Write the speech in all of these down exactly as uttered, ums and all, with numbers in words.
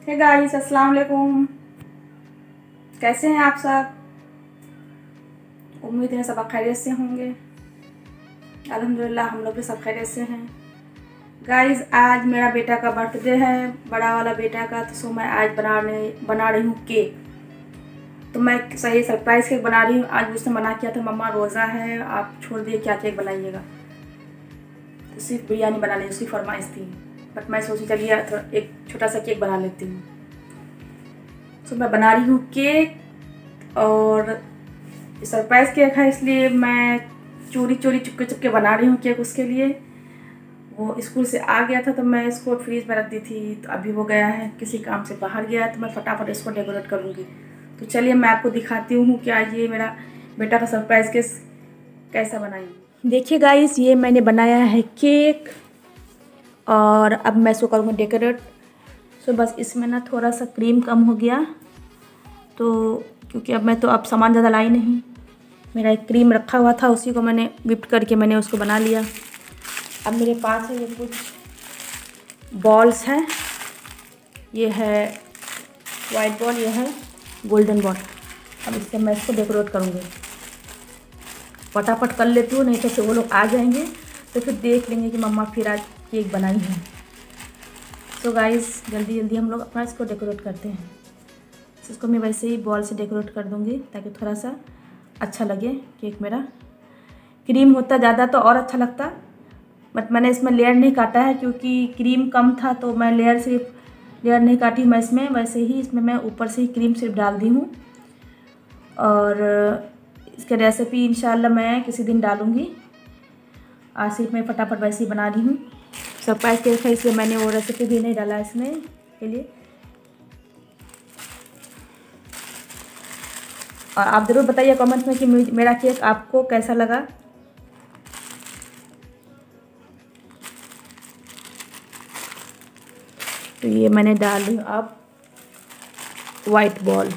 Hey guys, अस्सलाम वालेकुम। कैसे हैं आप सब? उम्मीद है सब खैरियत से होंगे। अल्हम्दुलिल्लाह हम लोग भी सब खैरियत से हैं। गाइस, आज मेरा बेटा का बर्थडे है, बड़ा वाला बेटा का। तो सो मैं आज बनाने बना रही हूँ केक। तो मैं सही सरप्राइज़ केक बना रही हूँ। आज उसने मना किया था, मम्मा रोज़ा है, आप छोड़ दिए, क्या केक बनाइएगा। तो सिर्फ बिरयानी बनाने उसकी फरमाइश थी, बट मैं सोची चलिए एक छोटा सा केक बना लेती हूँ। तो मैं बना रही हूँ केक, और सरप्राइज़ केक है इसलिए मैं चोरी चोरी चुपके चुपके बना रही हूँ केक उसके लिए। वो स्कूल से आ गया था तो मैं इसको फ्रीज में रख दी थी, तो अभी वो गया है किसी काम से बाहर गया है, तो मैं फटाफट इसको डेकोरेट करूँगी। तो चलिए मैं आपको दिखाती हूँ कि आज ये मेरा बेटा का सरप्राइज़ केक कैसा बनाई। देखिए गाइस, ये मैंने बनाया है केक, और अब मैं इसको करूँगी डेकोरेट। सो बस इसमें ना थोड़ा सा क्रीम कम हो गया, तो क्योंकि अब मैं तो अब सामान ज़्यादा लाई नहीं, मेरा एक क्रीम रखा हुआ था, उसी को मैंने विप करके मैंने उसको बना लिया। अब मेरे पास है ये कुछ बॉल्स हैं, ये है वाइट बॉल, ये है गोल्डन बॉल। अब इससे मैं इसको डेकोरेट करूँगी। फटाफट कर लेती हूँ, नहीं तो फिर वो लोग आ जाएंगे तो फिर देख लेंगे कि मम्मा फिर आज केक बनाई है। सो गाइस, जल्दी जल्दी हम लोग अपना इसको डेकोरेट करते हैं। इसको मैं वैसे ही बॉल से डेकोरेट कर दूँगी ताकि थोड़ा सा अच्छा लगे केक मेरा। क्रीम होता ज़्यादा तो और अच्छा लगता, बट मैंने इसमें लेयर नहीं काटा है क्योंकि क्रीम कम था, तो मैं लेयर सिर्फ लेयर नहीं काटी मैं इसमें, वैसे ही इसमें मैं ऊपर से ही क्रीम सिर्फ डाल दी हूँ। और इसकी रेसिपी इंशाल्लाह मैं किसी दिन डालूँगी। आज सिर्फ मैं फटाफट वैसे ही बना रही हूँ। सरप्राइज़ केक है इसलिए मैंने वो रेसिपी भी नहीं डाला इसमें के लिए। और आप ज़रूर बताइए कमेंट्स में कि मेरा केक आपको कैसा लगा। तो ये मैंने डाल दी अब वाइट बॉल।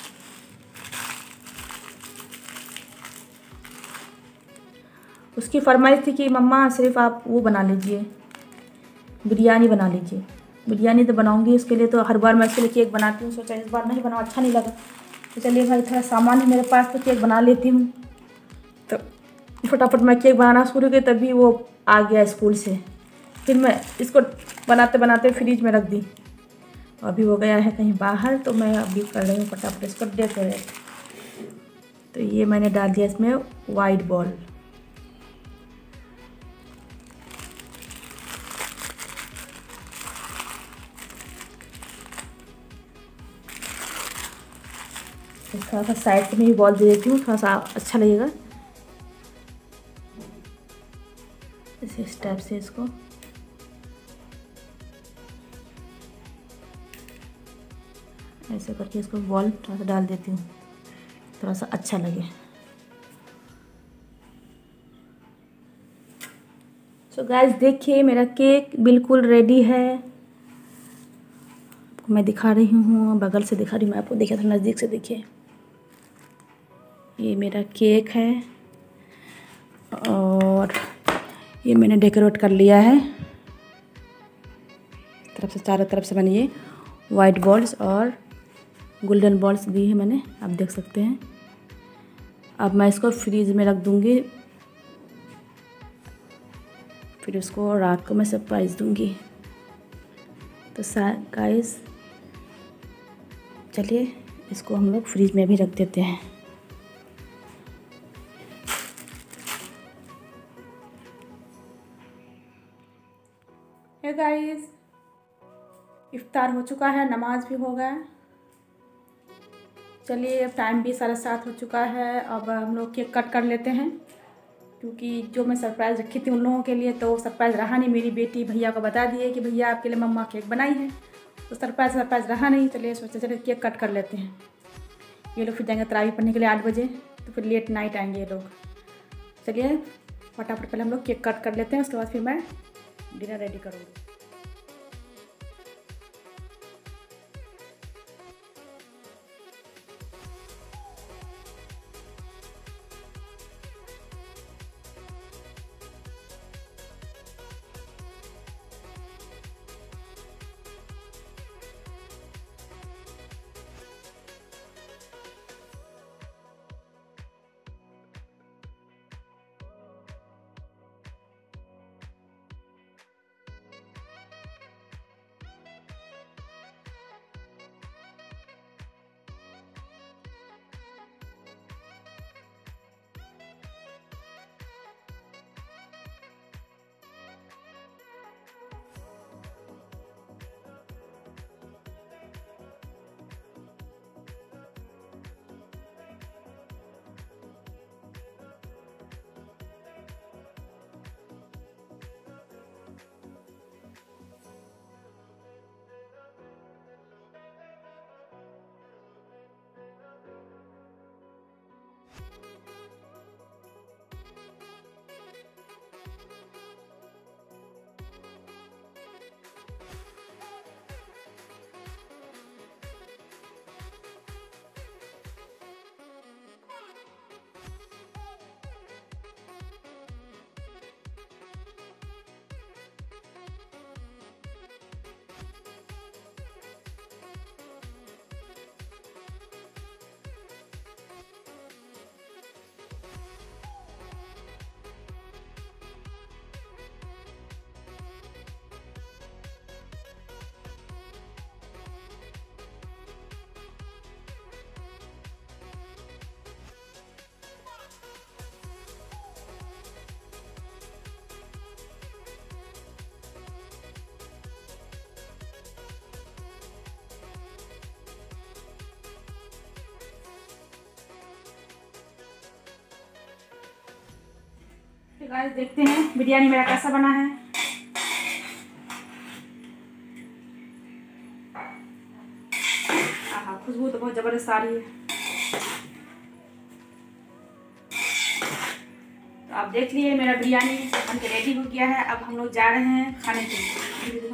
उसकी फरमाइश थी कि मम्मा सिर्फ आप वो बना लीजिए, बिरयानी बना लीजिए। बिरयानी तो बनाऊंगी उसके लिए, तो हर बार मैं उसके लिए केक बनाती हूँ, सोचा इस बार नहीं बनाओ, अच्छा नहीं लगा। तो चलिए भाई, थोड़ा सामान है मेरे पास तो केक बना लेती हूँ। तो फटाफट मैं केक बनाना शुरू की, तभी वो आ गया स्कूल से। फिर मैं इसको बनाते बनाते फ्रिज में रख दी, अभी वो गया है कहीं बाहर, तो मैं अभी कर रही हूँ फटाफट इसको डेकोरेट। तो ये मैंने डाल दिया इसमें वाइट बॉल। थोड़ा सा साइड से मैं भी बॉल दे देती हूँ, थोड़ा सा अच्छा लगेगा। इस टाइप से इसको ऐसे करके इसको बॉल थोड़ा सा डाल देती हूँ, थोड़ा सा अच्छा लगे। सो गाइस, देखिए मेरा केक बिल्कुल रेडी है। आपको मैं दिखा रही हूँ, बगल से दिखा रही हूँ मैं आपको, देखिए तो नज़दीक से देखिए। ये मेरा केक है, और ये मैंने डेकोरेट कर लिया है तरफ से, चारों तरफ से मैंने ये वाइट बॉल्स और गोल्डन बॉल्स दी है मैंने, आप देख सकते हैं। अब मैं इसको फ्रीज में रख दूँगी, फिर उसको रात को मैं सरप्राइज़ दूँगी। तो गाइस चलिए इसको हम लोग फ्रीज में भी रख देते हैं। हे गाइस, इफ्तार हो चुका है, नमाज भी हो गया। चलिए अब टाइम भी साढ़े सात हो चुका है, अब हम लोग केक कट कर लेते हैं, क्योंकि जो मैं सरप्राइज़ रखी थी उन लोगों के लिए तो सरप्राइज़ रहा नहीं। मेरी बेटी भैया को बता दिए कि भैया आपके लिए मम्मा केक बनाई है, तो सरप्राइज़ सरप्राइज़ रहा नहीं। चलिए सोचते चलिए केक कट कर लेते हैं। ये लोग फिर जाएंगे तरावी पढ़ने के लिए आठ बजे, तो फिर लेट नाइट आएंगे ये लोग। चलिए फटाफट पहले हम लोग केक कट कर लेते हैं, उसके बाद फिर मैं डिनर रेडी करूँगी। तो गाइस देखते हैं बिरयानी मेरा कैसा बना है। आहा, खुशबू तो बहुत ज़बरदस्त आ रही है। तो आप देख लिए मेरा बिरयानी बन के रेडी हो गया है। अब हम लोग जा रहे हैं खाने के लिए।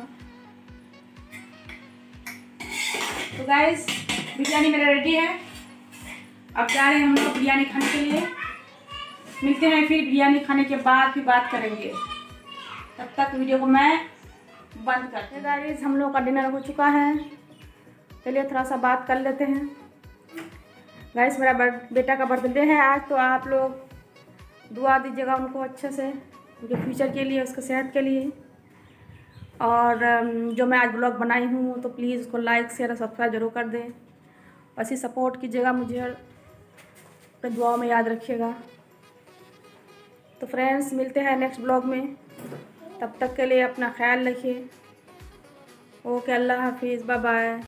तो गाइस बिरयानी मेरा रेडी है। अब जा रहे हैं हम लोग बिरयानी खाने के लिए। मिलते हैं फिर बिरयानी खाने के बाद फिर बात करेंगे। तब तक वीडियो को मैं बंद करते हैं। गाइस हम लोग का डिनर हो चुका है। चलिए थोड़ा सा बात कर लेते हैं। गाइस मेरा बेटा का बर्थडे है आज, तो आप लोग दुआ दीजिएगा उनको अच्छे से, उनके फ्यूचर के लिए, उसके सेहत के लिए। और जो मैं आज ब्लॉग बनाई हूँ तो प्लीज़ उसको लाइक शेयर और सब्सक्राइब जरूर कर दें। ऐसी सपोर्ट कीजिएगा मुझे, अपने दुआओं में याद रखिएगा। तो फ्रेंड्स मिलते हैं नेक्स्ट ब्लॉग में। तब तक के लिए अपना ख्याल रखिए। ओके, अल्लाह हाफिज़, बाय बाय।